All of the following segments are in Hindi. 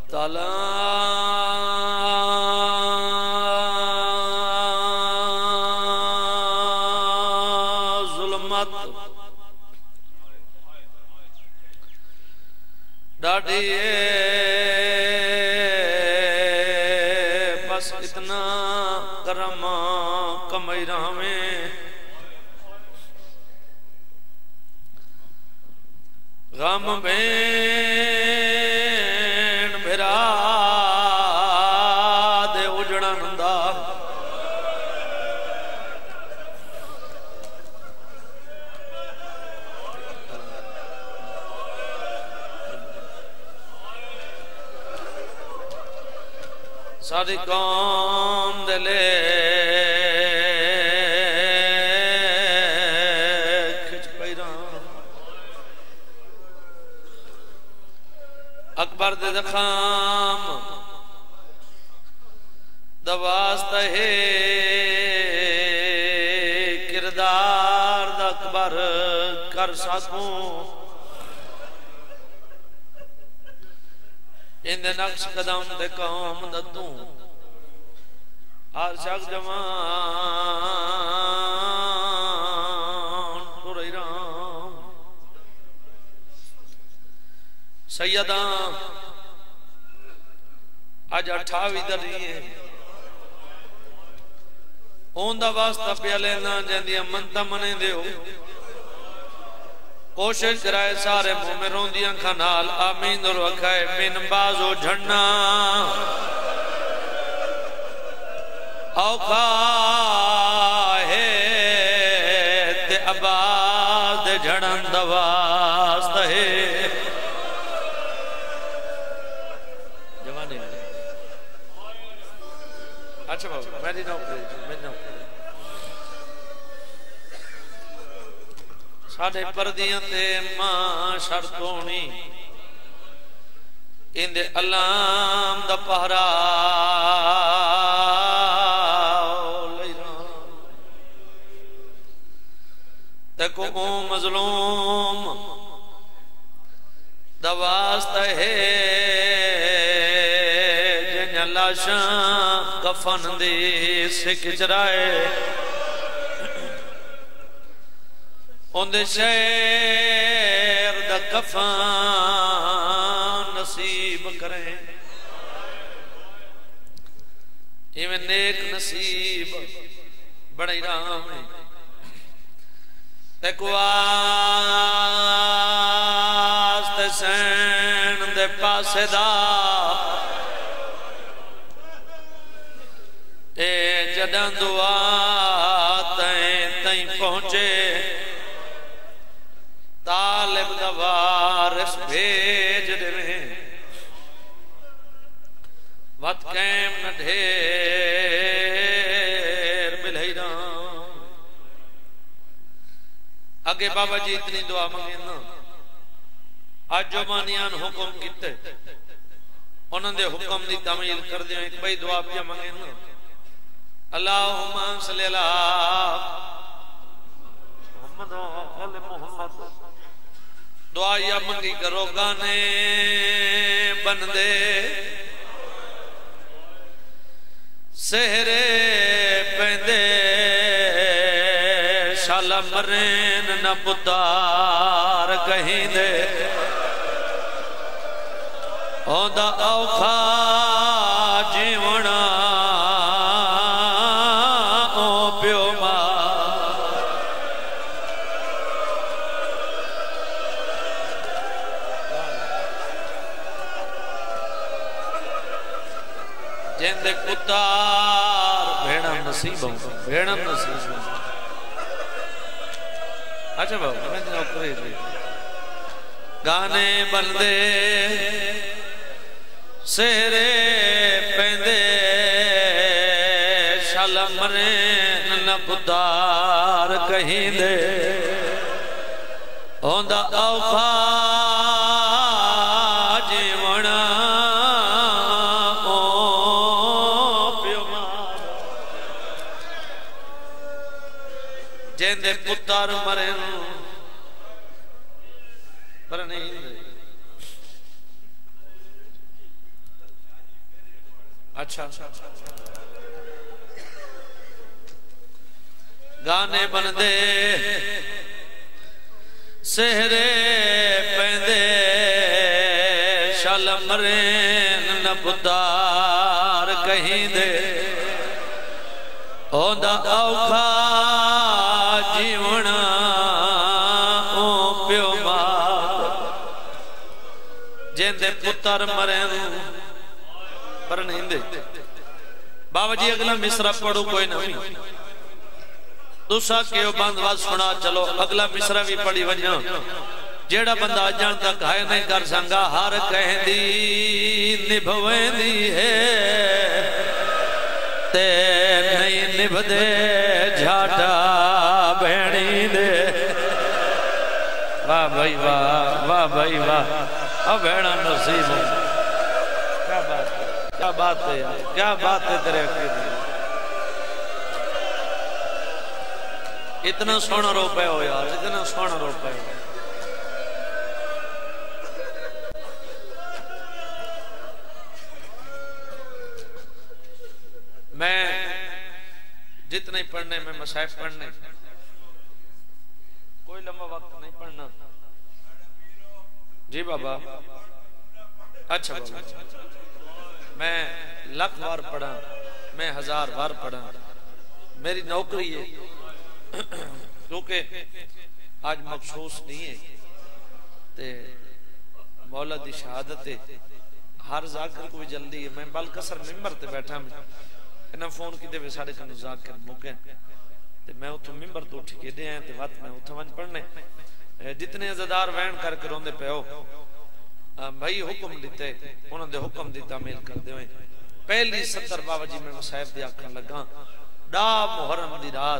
ताला जुल्मत डाढ़ी बस इतना करम कमैरा में गम भेण भेरा दे उजड़न दा सारी कौम दे ले अकबर दे दखाम दवास्ता है किरदार दा अकबर कर सकूं इंदे नक्श कदम दे कौम दतू हर शक जवान तुरई राम सैयदा अज 28 दरिए ओंदा वास्ता पिया लेना जंदियां मनता मने दियो कोशिश कराए सारे मुंह में रोंदी अखा नाल आमीन और वखाए बिन बाजो झड़ना औखा है ते आबाद झड़न दवास्ता है जवानी अच्छा बाबू मेरी नौकरी साढ़े परदियां ते मां शर्तोनी इंदे अलाम दा पहरा देखो ओ मजलूम दा वास्ता है जिन्हां लाशां कफन दी सिक चराए उन्दे शहर दा कफन नसीब करें इवें नेक नसीब बड़े राम वास्ते सैन दे पासे दा ए जदां दुआ तई पहुंचे तालिब दा वारिस भेज देवे वत कैम न ढेर मिलई राम अगे बाबा जी इतनी दुआ मंगे ना आज जो मानियान हुक्म किते उन्हां दे हुक्म दी तामील कर दियो एक भाई दुआ पिया मंगे ना अल्लाहुम्मा सल्ली अला मुहम्मद व आले मुहम्मद दुआ या मंगी करो गाने बंदे सहरे पेंदे शाला मरेन न पुतार कहीं दे ओंदा औखा जीवना ओ प्यो जिंदे कुतार भेड़ा नसीब भेड़ा नसीब अच्छा बाबू मैं नौकरी थी गाने बंदे सेरे पेंदे शाला मरे न पुतार कहीं दे ओंदा औखा जीवना जेंदे पुत्र मरे पर नहीं अच्छा गाने बनदे सेहरे पैंदे शलमरे नबदार कहीं दे ओदा औखा जीवना ओ प्यो मां जेंदे पुत्र मरे पर नहीं दे। बाबा जी अगला मिसरा पढ़ो कोई नहीं दूसरा क्यों बंद बात सुना चलो अगला मिसरा भी पढ़ी वजो जेड़ा बंदा अजन तक है नहीं कर संगा हर कहदी निभवेंदी है ते नहीं निभदे झाटा भेणी दे। वाह भाई वाह भाई वाह अब भेड़ा नसीब है। क्या बात है यार क्या बात है तेरे अकीदे इतना सोना रो पे हो यार इतना सोना रो पे हो। मैं जितने पढ़ने में मसाइफ पढ़ने कोई लंबा वक्त नहीं पढ़ना जी बाबा। अच्छा बाबा मैं लाख बार पढ़ा मैं 1000 बार पढ़ा मेरी नौकरी है क्योंकि आज मखसूस नहीं है ते मौला दी शहादत है हर जाकिर को भी जल्दी है। मैं बलकसर मिंबर ते बैठा मैं इन्हें फोन की दे साढ़े कन जाकिर मुके ते मैं उतो मिंबर तो उठ के दे आया ते वत मैं उतो वन पढ़ने जितने अज़ादार वैन करके रोंदे पे हो भाई हुक्म दिते उन्होंने दे हुक्म दी तामील कर दे। पहली 70 बाबा जी मैं मसाइब दी आखन लगा डा मुहर्रम दी रात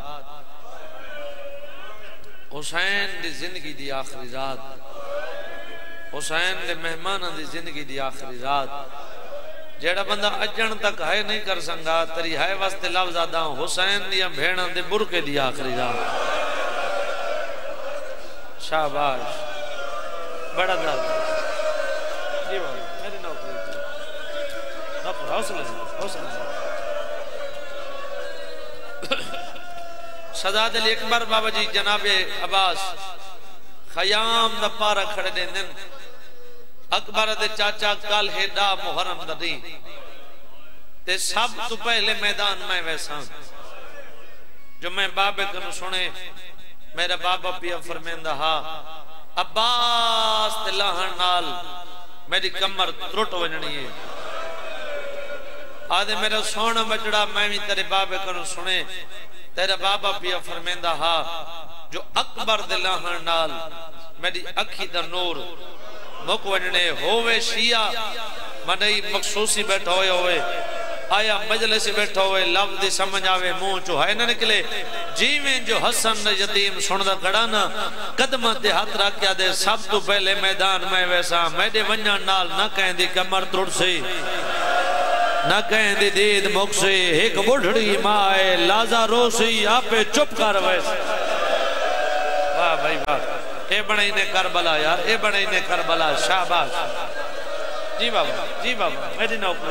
हुसैन दी जिंदगी दी आखिरी रात हुसैन दे मेहमानां दी जिंदगी दी आखिरी रात जेड़ा बंदा अजन तक है नहीं कर संगा तेरी है वास्ते लफ्ज आदा हुसैन दी भेणा दे बुरके दी आखिरी रात। शाबाश बड़ा दर्द जी बाबा मेरी नौकरी हौसला हौसला। सदाद अली अकबर बाबा जी जनाबे अब्बास खयाम दा पारा खड़े देंदन अकबर दे चाचा कल हेडा मुहर्रम दा दी ते सब तो पहले मैदान में वैसा जो मैं बाबे कनु सुने मेरा बाबा पिया फरमेंदा हा अब्बास ते लाहन नाल मेरी कमर त्रुट वजनी है आदे मेरा सोना बजड़ा मैं भी तेरे बाबे कनु सुने तेरा बाबा पिया फरमेंदा हा जो अकबर दे लाहन नाल मेरी अखी दा नूर मुक वजने होवे शिया मनई मखसूसी बैठा होए आया मजलिस बैठा होए लफ्ज दी समझ आवे मुंह चो है ना निकले जीवें जो हसन यतीम सुनदा खड़ा ना कदमां ते हाथ रखया दे सब तो पहले मैदान में वैसा मेरे वंजन नाल ना कहंदी कमर त्रुट सी ना कहंदी दीद मुक सी एक बुढ़ड़ी माए लाजा रोसी आपे चुप कर वैसे। वाह भाई वाह ए बनाई ने करबला यार ए बनाई ने करबला शाबाश जी बाबा मेरी नौकरी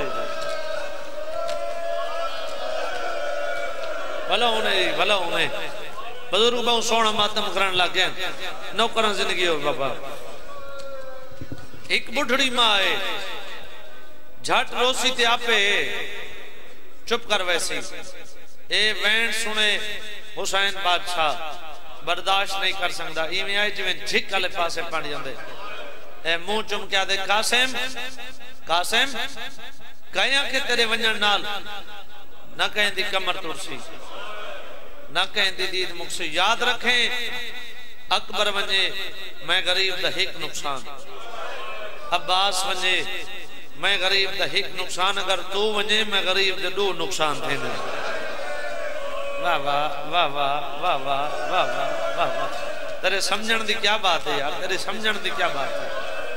भला उन्हें बुजुर्ग बहुत सोना मातम करन लग गए नौकर जिंदगी हो बाबा। एक बुढ़ड़ी माँ है झट रोसी ते आपे चुप कर वैसी ए वैन सुने हुसैन बादशाह बर्दाश्त नहीं कर सकता इवें आए जिवें झिक वाले पासे पड़ जाते ए मुंह चुम क्या दे कासिम कासिम कहिया कि तेरे वंजन नाल ना कहंदी कमर तुरसी ना कहंदी दीद मुक्सी याद रखें अकबर वंजे मैं गरीब दा एक नुकसान अब्बास वंजे मैं गरीब दा एक नुकसान अगर तू वंजे मैं गरीब दे दो नुकसान थे। वाह वाह वाह वाह वाह वाह वाह वाह वाह तेरे समझण दी क्या बात है यार तेरे समझण दी क्या बात है।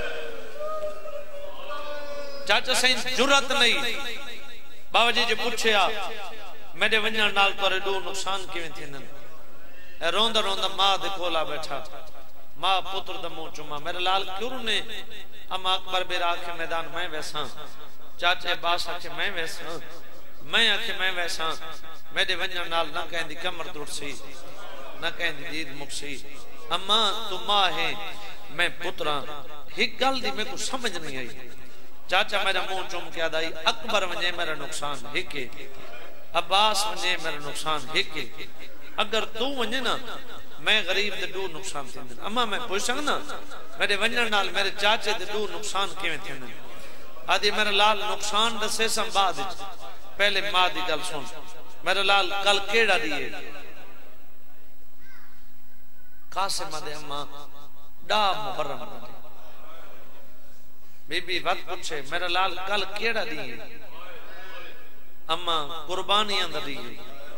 चाचा सही जुर्रत नहीं बाबा जी जो पूछया मेरे वंजन नाल तोरे दो नुकसान किवें थिनन रोंदा रोंदा मां दे कोला बैठा मां पुत्र दा मुंह चुमा मेरे लाल क्यों ने अमा अकबर बेरा के मैदान में वैसा चाचे बास आखे मैं वैसा, मैं आखे मैं वैसा। मेरे वंजन नाल ना कहंदी कमर टुट सी, ना कहंदी दीद मुक सी। अम्मा तू मां है, मैं पुत्रा। एक गल दी मेरे को समझ नहीं आई। चाचा मेरा मुंह चुम के आदाई, अकबर वंजे मेरा नुकसान हिके, अब्बास वंजे मेरा नुकसान हिके। अगर तू वंजे ना मैं गरीब दे दो नुकसान थींदे। अम्मा मैं पूछ सकना मेरे वंजन नाल मेरे चाचे दे दो नुकसान किवें थींदे? आदि मेरा लाल नुकसान दसे संबाद पहले मां दी गल सुन। मेरा लाल कल केड़ा दिए कासिम दे अम्मा डा मुहर्रम दे। बीबी वक्त पूछे मेरा लाल कल केड़ा दिए? अम्मा कुर्बानियां दा दिए।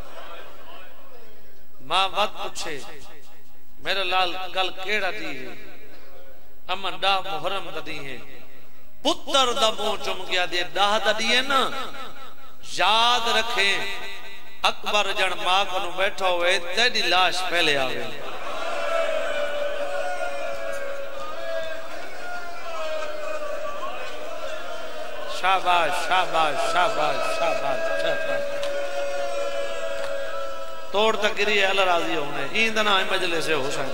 मां वक्त पूछे मेरा लाल कल केड़ा दिए? अम्मा डा मुहर्रम दा दिए। पुत्र दा मुंह चुम गया दे डाह दा दिए ना। याद रखे अकबर जन मां को बैठा हुए तेरी लाश पहले आवे। शाबाश शाबाश शाबाश शाबाश शाबाश। तोड़ तक गिरी अल्लाह राजी होने ईंद ना मजलिस से हुसैन।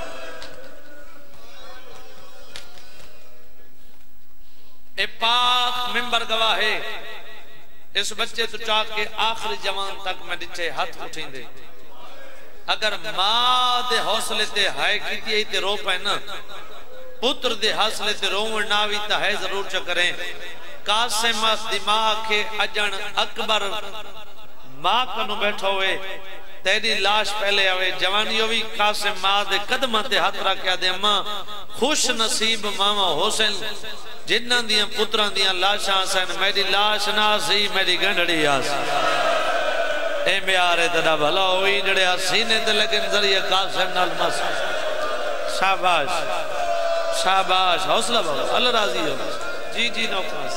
ए पाक मिंबर गवाह है इस बच्चे तो चाक के आखिरी जवान तक मैं दिखे हाथ उठेंदे। अगर मां दे हौसले ते हाय कीती ते रो पे ना, पुत्र दे हौसले ते रोवण ना भी ता है जरूर च करें। कासिम दिमाग के अजन अकबर मां कनु बैठो हुए तेरी लाश पहले आवे। जवानियों भी कासिम मां दे कदम ते हाथ रखया दे। अम्मा खुश नसीब मामा हुसैन जिन्हां दियां पुत्रां दियां लाशां सन। मेरी लाश ना सी मेरी गंढड़ी आस। ए प्यारे तेरा भला होई जड़े सीने ते लगन जरिए कासिम नाल मस। शाबाश शाबाश हौसला बाबा अल्लाह राजी हो। जी जी नौकरास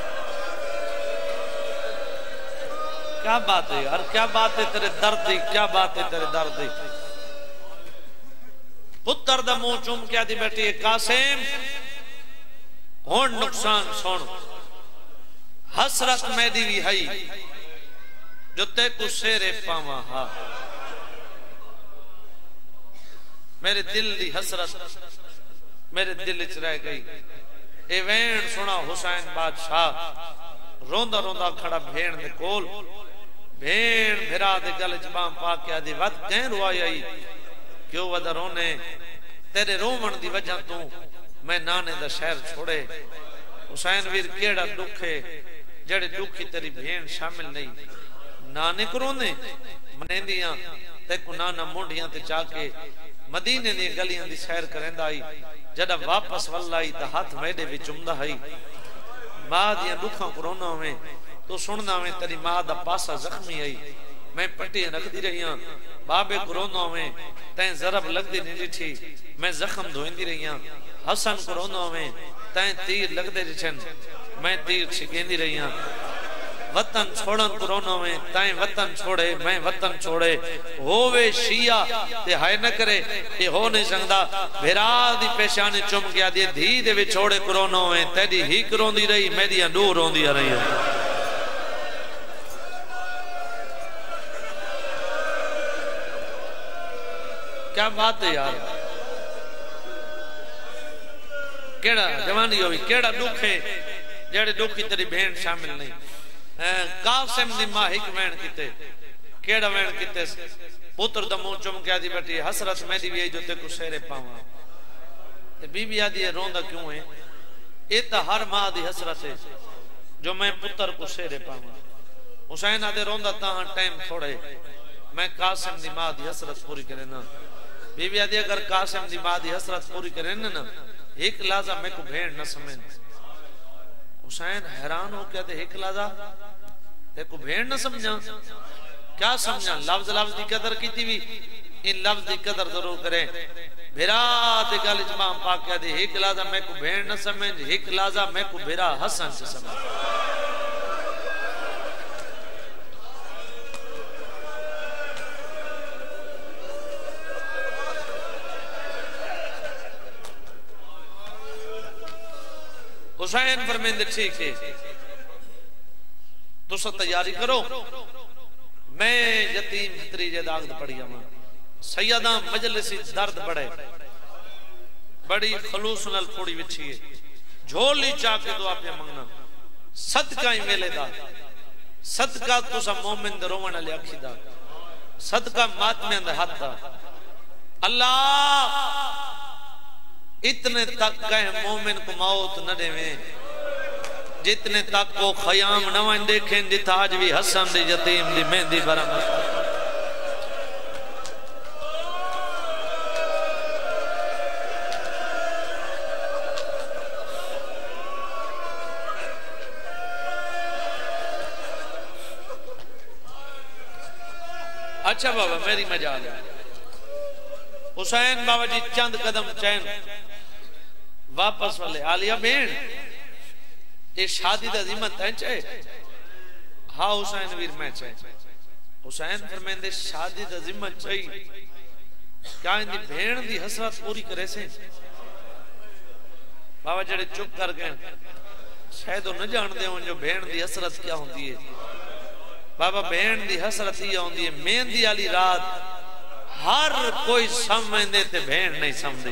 क्या बात है यार, क्या बात है तेरे दर्द दी, क्या बात है तेरे दर्द दी। पुत्र दा मुंह चूम के आदि बैठी है कासिम हुण नुकसान सुन। हसरत मैदी भी हई जो ते को शेरे पावा। हा मेरे दिल दी हसरत मेरे दिल च रह गई। ए वैन सुना हुसैन बादशाह रोंदा रोंदा खड़ा भेड़ दे कोल। भेड़ भिरा दे गल च बां पा के आदि वद कैं रुआई आई? क्यों वद रोने? तेरे रोवण दी वजह तू मैं नाने दा शहर छोड़े। हुसैन वीर केड़ा दुख है जड़े दुखी तेरी भेड़ शामिल नहीं। नाने को रोने मनेंदियां ते को नाना मुंडियां ते जाके मदीने दी गलियां दी सैर करंदा आई। जदा वापस वल्लाई ता हाथ मेडे विच चुमदा हई। मां दियां दुखां को रोना में तो सुनना में तेरी मां दा पासा जख्मी आई। मैं पट्टी रखदी रही हां बाबे को रोना में तैं जरब लगदी नहीं दिठी। मैं जख्म धोईंदी रही हां हसन को रोना में तैं तीर लगदे दिछन। मैं तीर छिकेंदी रही हां वतन छोड़न को रोना में तैं वतन छोड़े मैं वतन छोड़े। होवे शिया ते हाय न करे ये हो नहीं सकदा। भेरा दी पेशानी चुम गया दी धी दे विछोड़े को रोना में तेरी ही रोंदी रही मेरी दो रोंदी रही। क्या बात है यार, केड़ा जवानी होई केड़ा दुख है जेड़े दुखी तेरी भेड़ शामिल नहीं। कासिम दी मां हिक वैन किते केड़ा वैन किते पुत्र दा मुंह चुम के आदी बैठी हसरत मेरी भी जो ते को शेरे पावा। ते बीबी आदी रोंदा क्यों है? ए ता हर मां दी हसरत है जो मैं पुत्र को शेरे पावा। हुसैन आदे रोंदा ता टाइम थोड़े मैं कासिम दी मां दी हसरत पूरी करे ना। बीबी आदि अगर कासिम दी मां दी हसरत पूरी करे ना एक लाजा मैं को भेड़ न समझ। हुसैन हैरान हो क्या एक लाजा ते को भेड़ न समझा? क्या समझा? लफ्ज लफ्ज दी कदर की भी इन लफ्ज दी कदर जरूर करे। भेरा दे गल च मां पा के दे एक लाजा मैं को भेड़ न समझ एक लाजा मैं को भेरा हसन से समझ। हुसैन फरमाते ठीक है तुसा तैयारी करो मैं यतीम फितरी जे दाग पड़ी आवा सैयदा मजलिस दर्द बड़े बड़ी खलूस नाल थोड़ी विछी है झोली चा के दुआ पे मंगना सदका ही मेले दा सदका तुसा मोमिन दे रोवण वाले अखी दा सदका मातमे दे हाथ दा अल्लाह इतने तक कहे मोमिन को मौत न देवे जितने तक वो खयाम न वन देखें जिथा आज भी हसन दी यतीम दी मेहंदी बरामद अच्छा बाबा मेरी मजाल है हुसैन बाबा जी चंद कदम चैन वापस वाले आलिया बेन ये शादी दा जिम्मत है चाहे हाँ हुसैन वीर मैं चाहे हुसैन फरमांदे शादी दा जिम्मत चाहिए क्या इंदी भेण दी हसरत पूरी करे से बाबा जड़े चुप कर गए शायद वो न जानते हो जो भेण दी हसरत क्या होती है बाबा भेण दी हसरत ही होती है मेहंदी वाली रात हर कोई समझदे ते भेण नहीं समझदी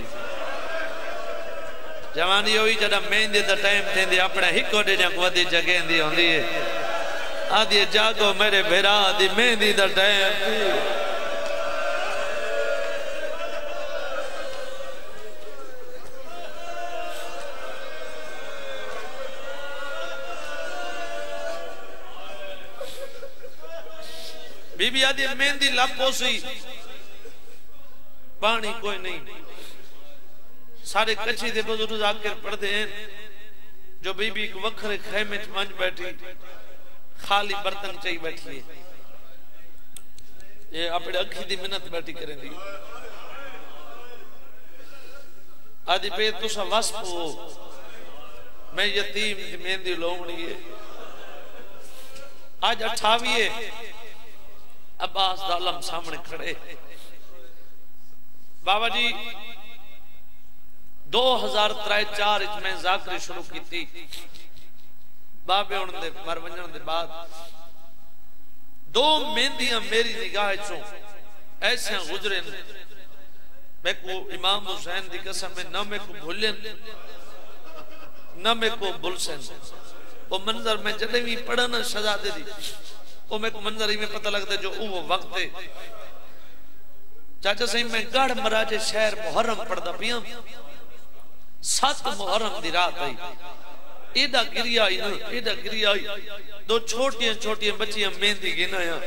जवानी हुई जदा मेहंदी दा टाइम थेंदी अपने हिको दे जंग वदी जगह दी होंदी है आदि जागो मेरे भेरा दी मेहंदी दा टाइम बीबी आदि मेहंदी लापोसी पानी कोई नहीं सारे कच्ची दे बुजुर्ग जाकर पढ़ते हैं जो बीबी एक वखरे खेमे च मंज बैठी खाली बर्तन चाहिए बैठी है ये अपने अखी दी मिन्नत बैठी करेंदी आदि पे तुसा वस्प हो मैं यतीम दी मेहंदी लोमणी है आज 28 अब्बास दालम सामने खड़े बाबा जी 2003-4 में जाकरी शुरू की थी बाबे उनके मर वजन के बाद 2 मेहंदियां मेरी निगाह चो ऐसे गुजरे मैं को इमाम हुसैन की कसम में न मैं को भूलन न मैं को भूलसन वो मंजर में जदे भी पढ़ना सजा दे दी वो मेरे को मंजर ही में पता लगता है जो वो वक्त है चाचा सही मैं गढ़ मराजे शहर मुहर्रम पढ़दा पिया 7 मुहर्रम दी रात आई एदा गिरिया आई ना एदा गिरिया आई 2 छोटियां छोटियां बच्चियां मेहंदी गिनाया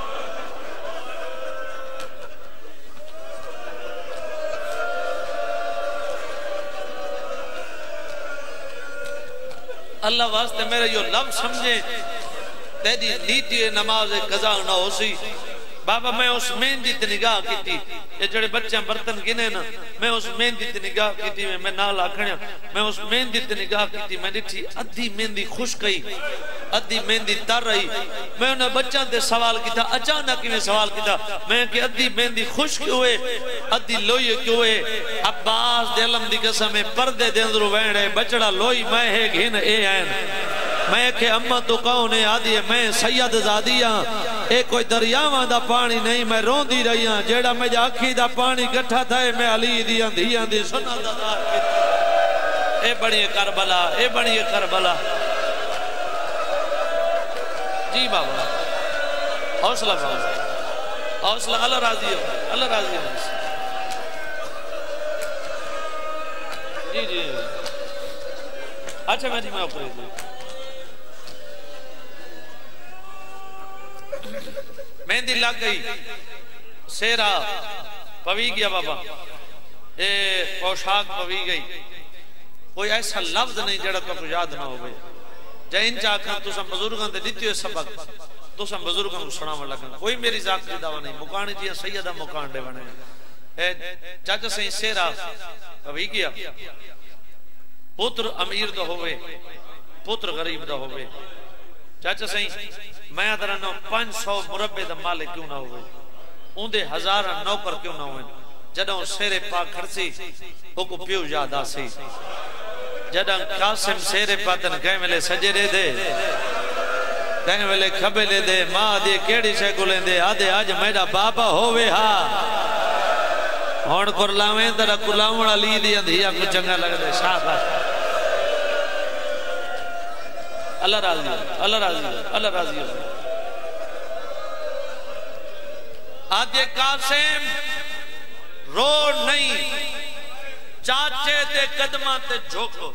अल्लाह वास्ते मेरे यो लफ्ज समझे तेरी नीति नमाज कज़ा ना होसी बाबा मैं उस मेहंदी ते निगाह की ये जड़े बच्चे बर्तन गिने ना मैं उस मेहंदी ते निगाह की मैं नाल आखणिया मैं उस मेहंदी ते निगाह की मैं दिखी अद्धी मेहंदी खुश गई अद्धी मेहंदी तर रही मैं उन्हें बच्चों से सवाल किया अचानक में सवाल किया मैं कि अद्धी मेहंदी खुश क्यों हुए अद्धी लोई क्यों हुए अब्बास दे अलम दी कसम में पर्दे दे अंदर वहणे बचड़ा लोई मैं है घिन ए आन मैं के अम्मा तो कौन है आदि मैं सैयद ज़ादिया ए कोई दरियावां दा पानी नहीं मैं रोंदी रही हां जेड़ा मेरी आखी दा पानी इकट्ठा था मैं अली दी अंधियां दी सुना दा ए बड़ी करबला ए बड़ी करबला जी बाबा हौसला हौसला अल्लाह राजी हो अल्लाह राजी हो जी जी अच्छा मैं जी मैं ऊपर मेहंदी लग गई सेरा पवी गया बाबा ए पोशाक पवी गई कोई ऐसा लफ्ज नहीं जड़ा तो याद ना हो जैन चाखा तुसा बुजुर्गों ते दित्यो सबक तुसा बुजुर्गों को सुनावन लगा कोई मेरी जात की दावा नहीं मुकानी जी सैयदा मुकान दे बने ए चाचा सही सेरा पवी गया पुत्र अमीर दा होवे पुत्र गरीब दा होवे चाचा सही मैं अदर 500 मुरब्बे दा मालिक क्यों ना होवे उंदे 1000 नौकर क्यों ना होवे जदों सेरे पा खड़सी ओ को पियो याद आसी जदों कासिम सेरे पातन गए मिले सजरे दे कहीं वेले खबे ले दे माँ दे केड़ी शे को लेंदे आदे आज मेरा बाबा होवे हा हुण कुरलावे तेरा कुरलावण अली दी अंधिया को चंगा लगदे शाबाश अल्लाह राजी हो अल्लाह राजी हो अल्लाह राजी हो आदे कासिम रो नहीं चाचे ते कदमां ते झोको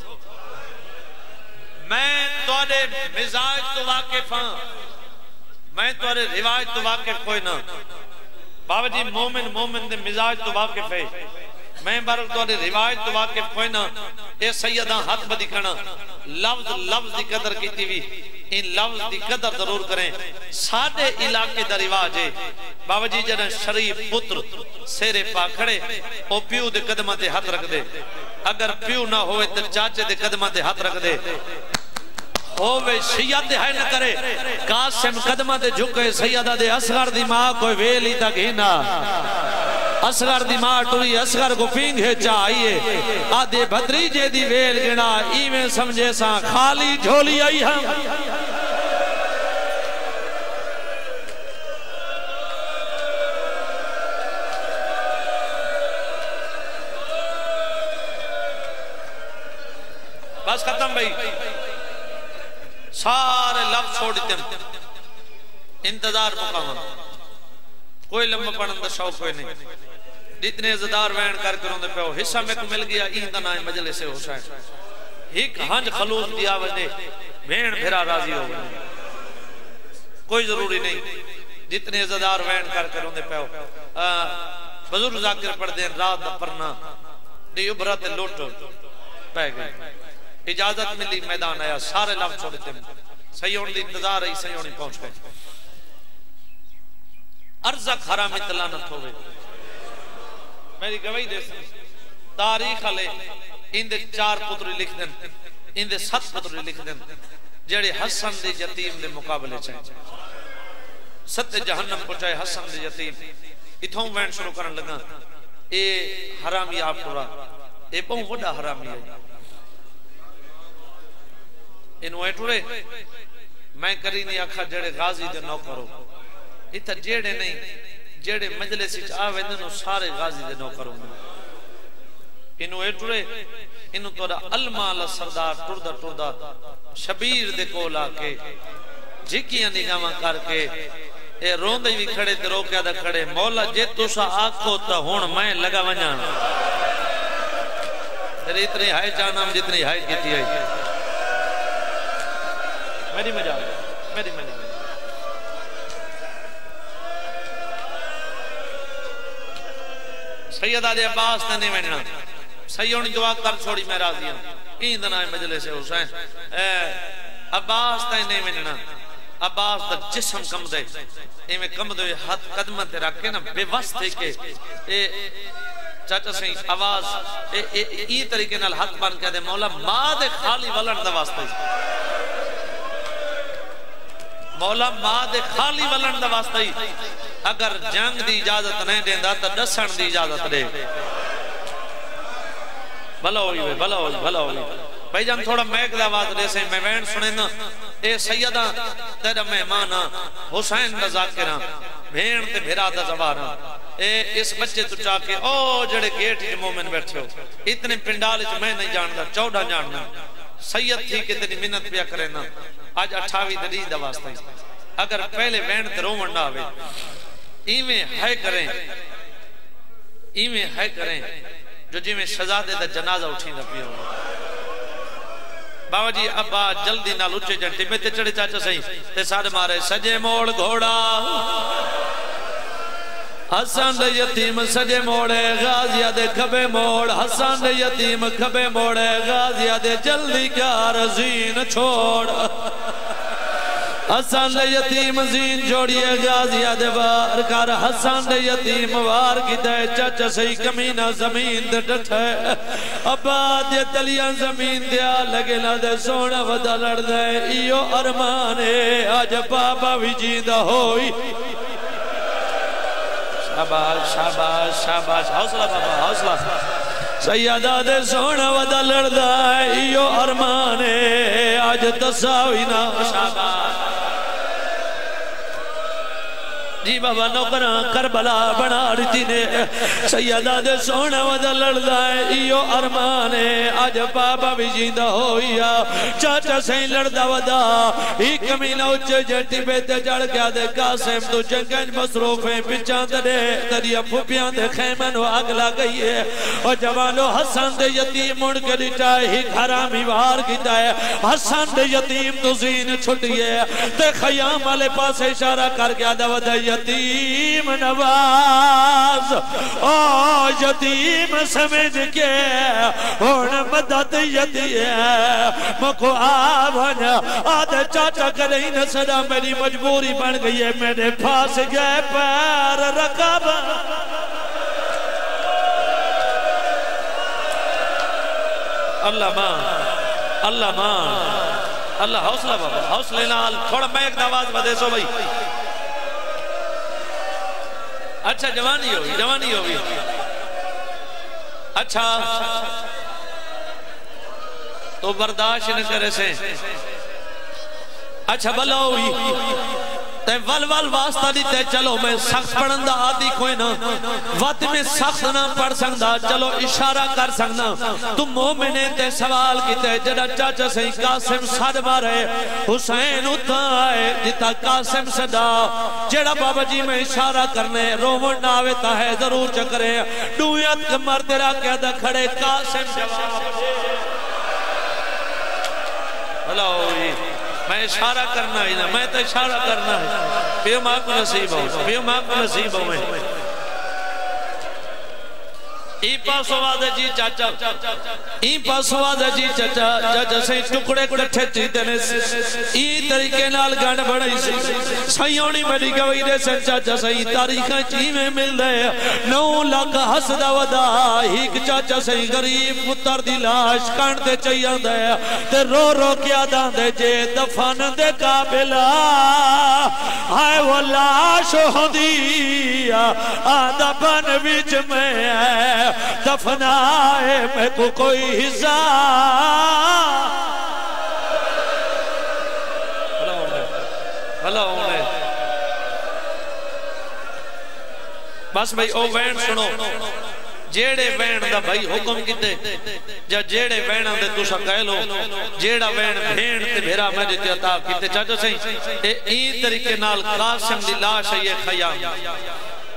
मैं तोरे मिजाज तो वाकिफ हां मैं तोरे रिवाज तो वाकिफ कोई ना बाबा जी मोमिन मोमिन दे मिजाज तो वाकिफ है मैं बार तोरे रिवाज तो वाकिफ कोई ना ए सैयदा हाथ बदी करना लफ्ज लफ्ज की कदर कीती भी इन लफ्ज की कदर जरूर करें साडे इलाके दा रिवाज है बाबा जी जद शरीफ पुत्र सेरे पा खड़े ओ प्यू दे कदमां ते हाथ रख दे अगर प्यू ना होवे तो चाचे दे कदमां ते हाथ रख दे होवे शिया ते है न करे कासिम कदमां ते झुके सैयदा दे असगर दी मां कोई वेल ही तक ना असगर दी मां टुरी असगर को पींघे चाहिए आदे भद्रीजे दी वेल गिना इवें समझे सा खाली झोली आई हम बस खत्म भाई सारे लफ्ज छोड़ देते इंतजार मुकाम कोई लम्बा पढ़ने का शौक कोई नहीं जितने अज़दार वैन कर करोंदे पे हिस्सा में को मिल गया इंदा ना मजलिस हुसैन एक हंज खलूस दी आवाज दे भेण भेरा राजी हो गए कोई जरूरी नहीं जितने अज़दार वैन कर करोंदे पे बुजुर्ग जाकिर पढ़ दे रात दा पढ़ना दी उभरा ते लोट पै गई इजाजत मिली मैदान आया सारे लफ्ज छोड़ देते सही होने दी इंतजार है सही होनी पहुंच गए अर्ज़क हरामी तलानत होवे मेरी गवाही दे तारीख वाले इंदे 4 पुत्र लिख देन इंदे 7 पुत्र लिख देन जेड़े हसन दे यतीम दे मुकाबले च सत्य जहन्नम पहुंचाए हसन दे यतीम इथों वैन शुरू करन लगा ए हरामी आप पूरा ए बहुत बड़ा हरामी है इनु एटुरे मैं करी नहीं आखा जेड़े गाजी दे नौकर हो इत जेड़े नहीं जेड़े मजलिस विच आवे न सारे गाजी दे नौकर होंदे इनु एटुरे इनु तोरा अलमाल सरदार टुरदा टुरदा शबीर दे कोल आके झिकियां निगाहां करके ए रोंदे भी खड़े ते रोकया दा खड़े मौला जे तुसा आखो ता हुण मैं लगा वणा तेरे इतनी हाय जानम जितनी हाय कीती है मेरी मजाक मेरी मजाक सैयद आदे अब्बास ने नहीं वणना सही होनी दुआ कर छोड़ी मैं राजी हूं इंद ना मजलिस हुसैन अब्बास ता नहीं वणना अब्बास दा जिस्म कमदे एवें कमदे हाथ कदम ते रख के ना बेवस थे के ए चाचा सही आवाज ए तरीके नाल हाथ बन के दे मौला मां दे खाली वलन दा वास्ते मौला मां दे खाली वलन दा वास्ते अगर जंग दी इजाजत नहीं देंदा तो दसन दी इजाजत दे भला होई भला होई भला होई भाई जान थोड़ा महक दा आवाज दे से मैं वैन सुने ना ए सैयदा तेरा मेहमान हुसैन दा जाकिर भेण ते भेरा दा जवाना ए इस बच्चे तू चाके ओ जेड़े गेट च मोमिन बैठे हो इतने पिंडाल च मैं नहीं जानदा 14 जानना सैयद थी कि तेरी मिन्नत पिया करे ना आज 28 दरी दा वास्ता अगर पहले वैन ते रोवण ना आवे इवें है करें जो जिवें शहजादे दा जनाजा उठींदा पिया बाबा जी अब्बा जल्दी नाल उच्चे जंटे में ते चढ़े चाचा सही ते सारे मारे सजे मोड़ घोड़ा हसन दे यतीम सजे मोड़े गाजिया दे खबे मोड़ हसन दे यतीम खबे मोड़े गाजिया दे जल्दी क्या रजीन छोड़ हसन दे यतीम जीन जोड़िए गाजिया दे वार कर हसन दे यतीम वार की दे चाचा सही कमीना जमीन दे डठे अब्बा दे तलियां जमीन दिया लगे ना दे सोना वदा लड़ दे इयो अरमान है आज बाबा भी जिंदा होई शाबाश शाबाश शाबाश हौसला बाबा हौसला सैयदा दे सोना वदा लड़दा है इयो अरमान है आज तसावी ना शाबाश जी बाबा नौकरा करबला बना रीति ने सैयदा दे सोने वदा लड़दा है इयो अरमान है आज बाबा भी जिंदा होया चाचा सही लड़दा वदा ही कमीना उच्चे जटी पे ते चढ़ गया दे कासिम तो जंगज मसरूफ है पिछा दे तेरी फुफियां दे खैमे नु आग लग गई है और जवानो हसन दे यतीम मुड़ के लिटा ही हरामी वार कीता है हसन दे यतीम तो जीन छुटिए ते खयाम वाले पास इशारा कर गया दे वदा यतीम नवाज ओ यतीम समझ के हुन मदद यतीम मको आवन आदे चाचा करे न सदा मेरी मजबूरी बन गई है मेरे फांस गए पैर रकब अल्लाह मां अल्लाह हौसला बाबा हौसले नाल थोड़ा मैं एक आवाज बदे सो भाई अच्छा जवानी होगी अच्छा तो बर्दाश्त न करे से अच्छा भला हुई ते वल वास्ता दी ते चलो मैं सख्त पढ़न दा आदि कोई ना वत में सख्त ना पढ़ सकदा चलो इशारा कर सकदा तुम मोमिन ते सवाल कीते जड़ा चाचा सही कासिम सद मारे हुसैन उता है जिता कासिम सदा जेड़ा बाबा जी में इशारा करने रोवण ना आवे ता है जरूर चकरे दुयत कमर तेरा कहदा खड़े कासिम जवाब हेलो मैं इशारा करना ही ना मैं तो इशारा करना है बेमां को नसीब हो मैं ई पासवाद जी चाचा चाचा से टुकड़े कट्ठे चीते ने ई तरीके नाल गण बनाई सी सयोनी मेरी गवई दे से चाचा सही तारीखां चीवे मिलदे 9 लाख हसदा वदा एक चाचा सही गरीब पुत्र दी लाश कण ते चई आंदा ते रो के आंदे जे दफन दे काबिल हाय वो लाश होंदी आंदा बन विच मैं दफनाए मैं को कोई हिस्सा बस भाई ओ वैन सुनो जेड़े वैन दा भाई हुक्म किते या जेड़े वैन दे तुसा कह लो जेड़ा वैन भेण ते मेरा मैं ते अता किते चाचा सही ए ई तरीके नाल कासिम दी लाश है ये खयाम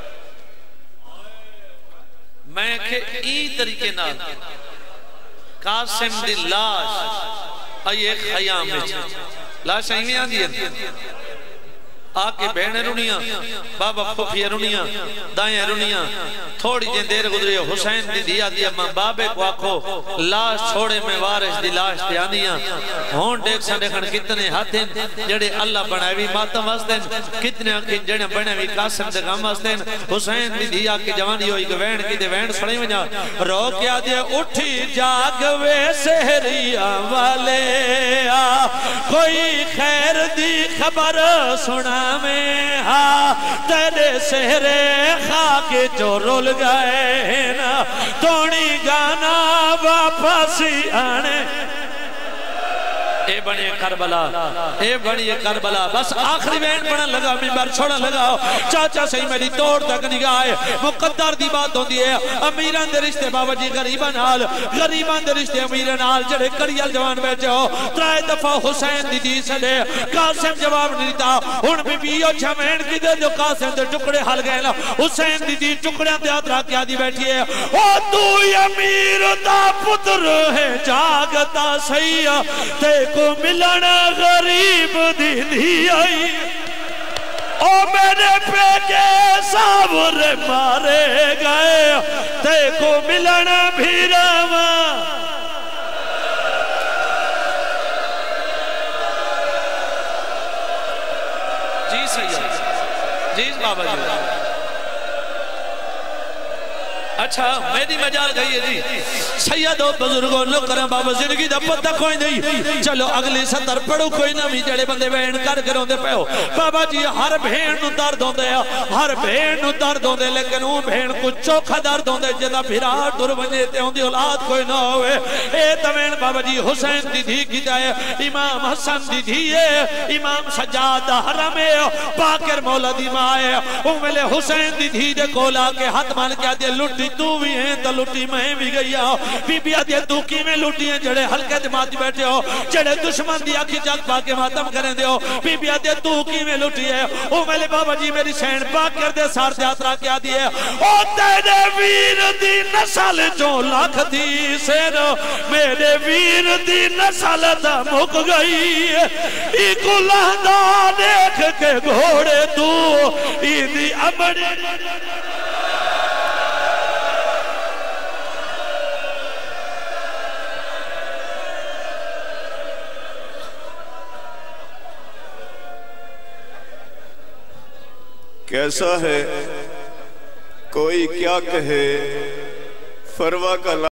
मैं के ई तरीके नाल कासिम दी लाश ये खयाम में लाश इवें आंदी है आके बहने रुनिया बाबा फुफिया रुनिया दाएं रुनिया थोड़ी जी देर गुजरी हुसैन दी दिया दिया मां बाबे को आखो लाश छोड़े में वारिस दी लाश ते आंदियां होन देख सा देखन कितने हाथ हैं जेड़े अल्लाह बनावी मातम वास्ते कितने आके जेड़े बने भी कासिम दे गम वास्ते हुसैन दी दिया के जवानी होई गवैन की दे वैन सड़ी वजा रो के आ दे उठी जाग वे सहरिया वाले आ कोई खैर दी खबर सुना में हा तेरे सेहरे खाके जो रुल गए ना तोड़ी गाना वापस आने ए बनिए करबला बस आखिरी वैन बनन लगा मिंबर छोड़न लगा चाचा सही मेरी तोड़ तक निगाह है मुकद्दर दी बात होती है अमीरां दे रिश्ते बाबा जी गरीबां दे रिश्ते अमीरां नाल जेड़े कड़ियल जवान बैठे हो 3 दफा हुसैन दी दी सदे कासिम जवाब नहीं दिता हुन बीबी ओ छमेन किदे जो कासिम दे टुकड़े हल गए ना हुसैन दी टुकड़ियां ते हाथ रख के आदी बैठी है ओ तू अमीर दा पुत्र है जागता सही ते को मिलना गरीब दी आई ओ मेरे पेके सावरे मारे गए ते को मिलना भी रावा जी सही जी बाबा जी अच्छा मेरी मजाल गई है जी सैयदो बुजुर्गो नौकर बाबा जिंदगी दा पता कोई नहीं। चलो अगली सतर पढ़ो कोई ना भी जड़े बंदे भेण कर रोंदे पे हो। बाबा जी हर भेण नु दर्द होंदे आ, हर भेण नु दर्द होंदे, लेकिन वो भेण को चोखा दर्द होंदे जेदा फिरा टुर वजे ते ओंदी औलाद कोई ना होवे। ए तवेन बाबा जी हुसैन दी धी की जाए, इमाम हसन दी धी है, इमाम सज्जाद हरम है, बाकर मौला दी मां है। ओ मेले हुसैन दी धी दे कोल आके हाथ मान के आदे लुटी तू भी है तो लुटी मैं भी गई आ। बीबी आदे तू किवें लुटी है जड़े हल्के दिमाग बैठे हो, जड़े दुश्मन दी अखी जग पा के मातम करें दे हो। बीबी आदे तू किवें लुटी है। ओ मेले बाबा जी मेरी सैन बाकर दे सार यात्रा क्या दी है। ओ तेरे वीर दी नस्ल चो लख दी सिर, मेरे वीर दी नस्ल दा मुक गई। इको लहदा देख के घोड़े तू इदी अमड़ी। कैसा है कोई क्या कहे, फरवा का